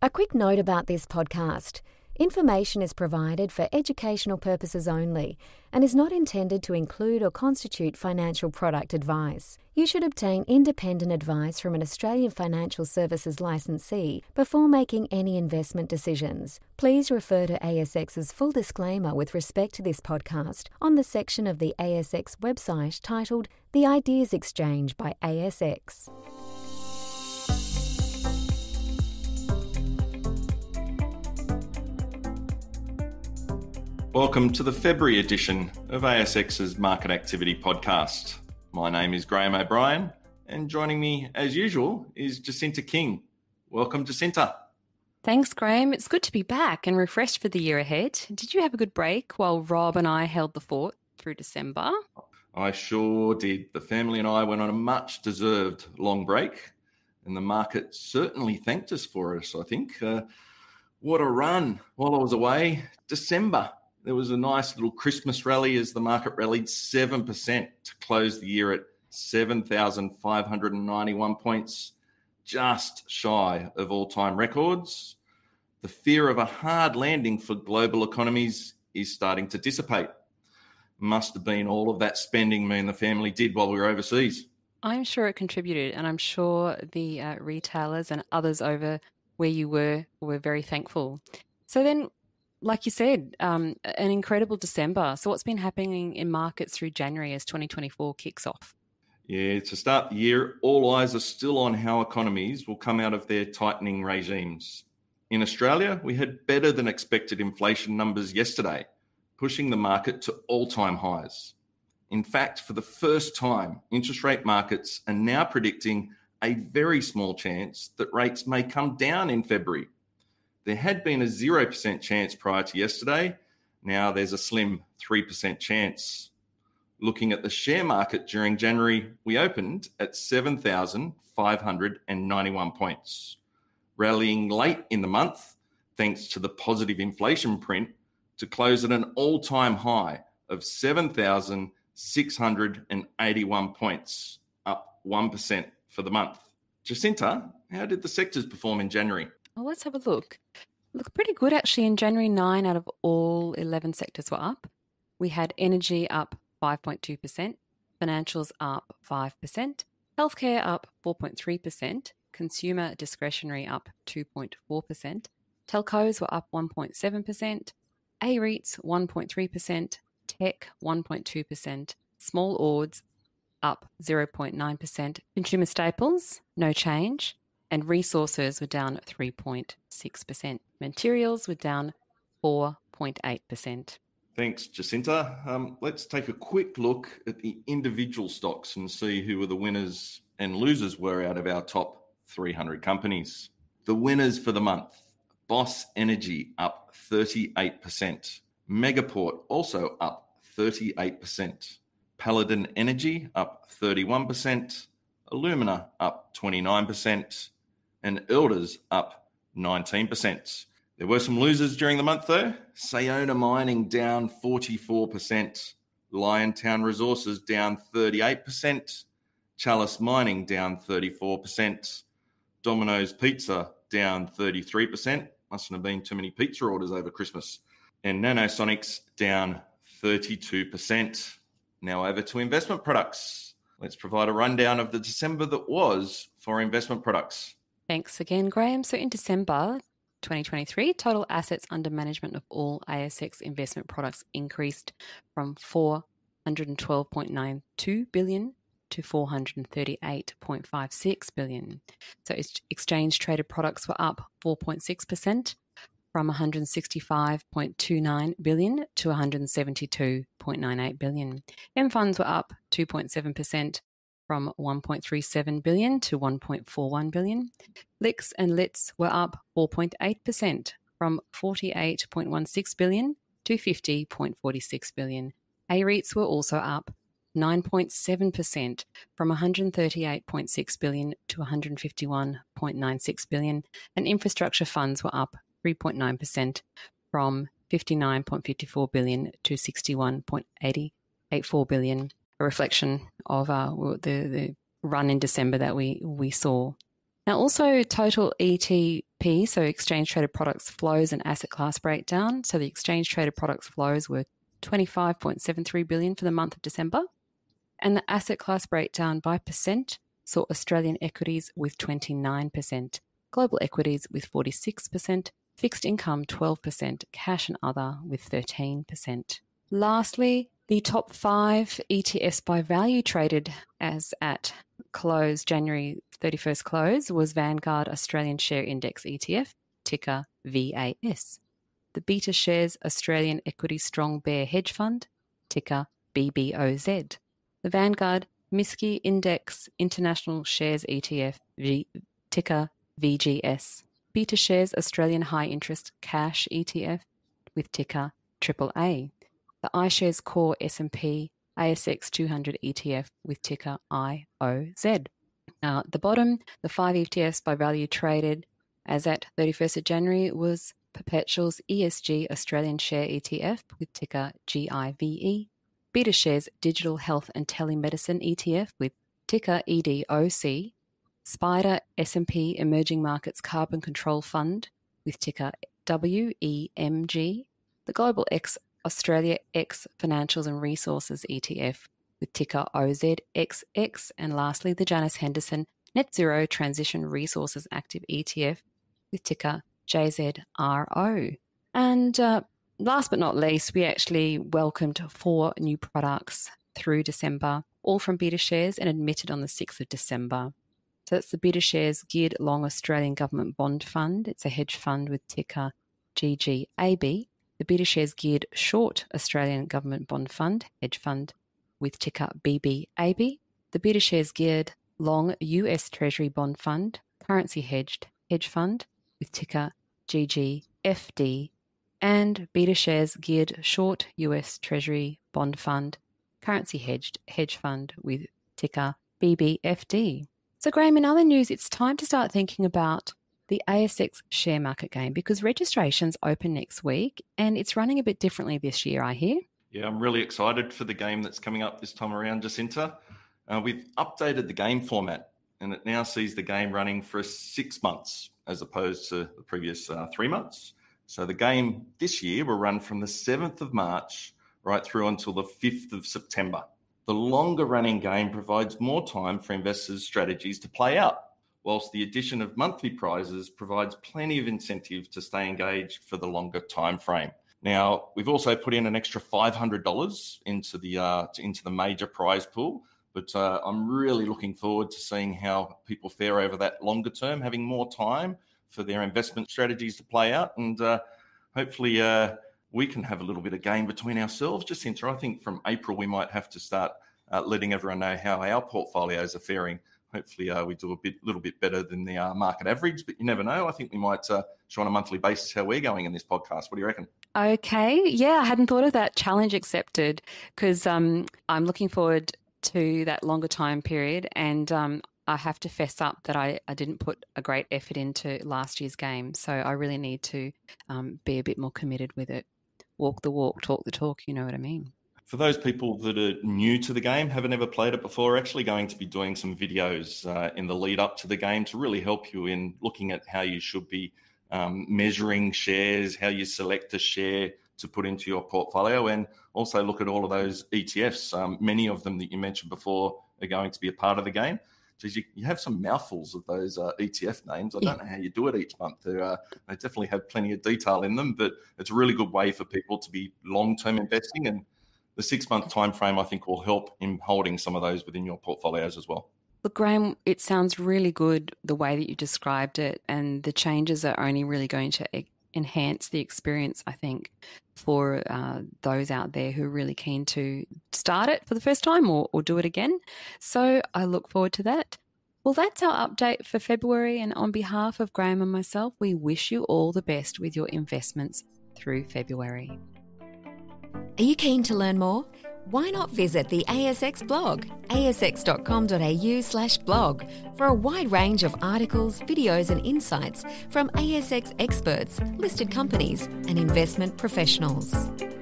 A quick note about this podcast. Information is provided for educational purposes only and is not intended to include or constitute financial product advice. You should obtain independent advice from an Australian Financial Services licensee before making any investment decisions. Please refer to ASX's full disclaimer with respect to this podcast on the section of the ASX website titled The Ideas Exchange by ASX. Welcome to the February edition of ASX's Market Activity Podcast. My name is Graham O'Brien, and joining me, as usual, is Jacinta King. Welcome, Jacinta. Thanks, Graham. It's good to be back and refreshed for the year ahead. Did you have a good break while Rob and I held the fort through December? I sure did. The family and I went on a much-deserved long break, and the market certainly thanked us for it, I think. What a run while I was away. December. There was a nice little Christmas rally as the market rallied 7% to close the year at 7,591 points, just shy of all-time records. The fear of a hard landing for global economies is starting to dissipate. Must have been all of that spending me and the family did while we were overseas. I'm sure it contributed, and I'm sure the retailers and others over where you were very thankful. So then, like you said, an incredible December. So what's been happening in markets through January as 2024 kicks off? Yeah, to start the year, all eyes are still on how economies will come out of their tightening regimes. In Australia, we had better than expected inflation numbers yesterday, pushing the market to all-time highs. In fact, for the first time, interest rate markets are now predicting a very small chance that rates may come down in February. There had been a 0% chance prior to yesterday. Now there's a slim 3% chance. Looking at the share market during January, we opened at 7,591 points, rallying late in the month thanks to the positive inflation print to close at an all-time high of 7,681 points, up 1% for the month. Jacinta, how did the sectors perform in January? Well, let's have a look. Look pretty good actually. In January, 9 out of all 11 sectors were up. We had energy up 5.2%, financials up 5%, healthcare up 4.3%, consumer discretionary up 2.4%, telcos were up 1.7%, A-REITs 1.3%, tech 1.2%, small ords up 0.9%, consumer staples no change, and resources were down 3.6%. Materials were down 4.8%. Thanks, Jacinta. Let's take a quick look at the individual stocks and see who the winners and losers were out of our top 300 companies. The winners for the month: Boss Energy up 38%. Megaport also up 38%. Paladin Energy up 31%. Alumina up 29%. And Elders up 19%. There were some losers during the month though. Sayona Mining down 44%. Liontown Resources down 38%. Chalice Mining down 34%. Domino's Pizza down 33%. Mustn't have been too many pizza orders over Christmas. And Nanosonics down 32%. Now over to investment products. Let's provide a rundown of the December that was for investment products. Thanks again, Graham. So in December 2023, total assets under management of all ASX investment products increased from $412.92 billion to $438.56 billion. So exchange traded products were up 4.6% from $165.29 billion to $172.98 billion. M funds were up 2.7% from $1.37 billion to $1.41 billion. LICs and LITs were up 4.8% from $48.16 billion to $50.46 billion. A-REITs were also up 9.7% from $138.6 billion to $151.96 billion. And infrastructure funds were up 3.9% from $59.54 billion to $61.84 billion. A reflection of the run in December that we saw. Now, also total ET P, so exchange traded products flows and asset class breakdown. So the exchange traded products flows were 25.73 billion for the month of December. And the asset class breakdown by percent saw Australian equities with 29%, global equities with 46%, fixed income 12%, cash and other with 13%. Lastly, the top 5 ETFs by value traded as at close, January 31st close, was Vanguard Australian Share Index ETF, ticker VAS. The Beta Shares Australian Equity Strong Bear Hedge Fund, ticker BBOZ. The Vanguard MSCI Index International Shares ETF, ticker VGS. Beta Shares Australian High Interest Cash ETF with ticker AAA. The iShares Core S&P ASX 200 ETF with ticker IOZ. Now, at the bottom, the 5 ETFs by value traded as at 31st of January was Perpetual's ESG Australian Share ETF with ticker GIVE, Beta Shares Digital Health and Telemedicine ETF with ticker EDOC, Spider S&P Emerging Markets Carbon Control Fund with ticker WEMG, the Global X Australia X Financials and Resources ETF with ticker OZXX, and lastly the Janus Henderson Net Zero Transition Resources Active ETF with ticker JZRO. And last but not least, we actually welcomed 4 new products through December, all from Beta Shares and admitted on the 6th of December. So that's the Beta Shares Geared Long Australian Government Bond Fund. It's a hedge fund with ticker GGAB. The Beta Shares Geared Short Australian Government Bond Fund, hedge fund with ticker BBAB. The Beta Shares Geared Long US Treasury Bond Fund, currency hedged hedge fund with ticker GGFD. And Beta Shares Geared Short US Treasury Bond Fund, currency hedged hedge fund with ticker BBFD. So Graham, in other news, it's time to start thinking about the ASX share market game because registrations open next week and it's running a bit differently this year, I hear. Yeah, I'm really excited for the game that's coming up this time around, Jacinta. We've updated the game format and it now sees the game running for 6 months as opposed to the previous 3 months. So the game this year will run from the 7th of March right through until the 5th of September. The longer running game provides more time for investors' strategies to play out, whilst the addition of monthly prizes provides plenty of incentive to stay engaged for the longer time frame. Now, we've also put in an extra $500 into the major prize pool, but I'm really looking forward to seeing how people fare over that longer term, having more time for their investment strategies to play out, and hopefully we can have a little bit of game between ourselves. Jacinta, I think from April we might have to start letting everyone know how our portfolios are faring. Hopefully we do a little bit better than the market average, but you never know. I think we might show on a monthly basis how we're going in this podcast. What do you reckon? Okay. Yeah, I hadn't thought of that. Challenge accepted, because I'm looking forward to that longer time period, and I have to fess up that I didn't put a great effort into last year's game. So I really need to be a bit more committed with it. Walk the walk, talk the talk, you know what I mean? For those people that are new to the game, haven't ever played it before, we're actually going to be doing some videos in the lead up to the game to really help you in looking at how you should be measuring shares, how you select a share to put into your portfolio, and also look at all of those ETFs. Many of them that you mentioned before are going to be a part of the game. So you have some mouthfuls of those ETF names. I don't know how you do it each month. They definitely have plenty of detail in them, but it's a really good way for people to be long-term investing, and the 6-month time frame, I think, will help in holding some of those within your portfolios as well. Look, Graham, it sounds really good the way that you described it, and the changes are only really going to enhance the experience, I think, for those out there who are really keen to start it for the first time or do it again. So I look forward to that. Well, that's our update for February, and on behalf of Graham and myself, we wish you all the best with your investments through February. Are you keen to learn more? Why not visit the ASX blog, asx.com.au/blog, for a wide range of articles, videos and insights from ASX experts, listed companies and investment professionals.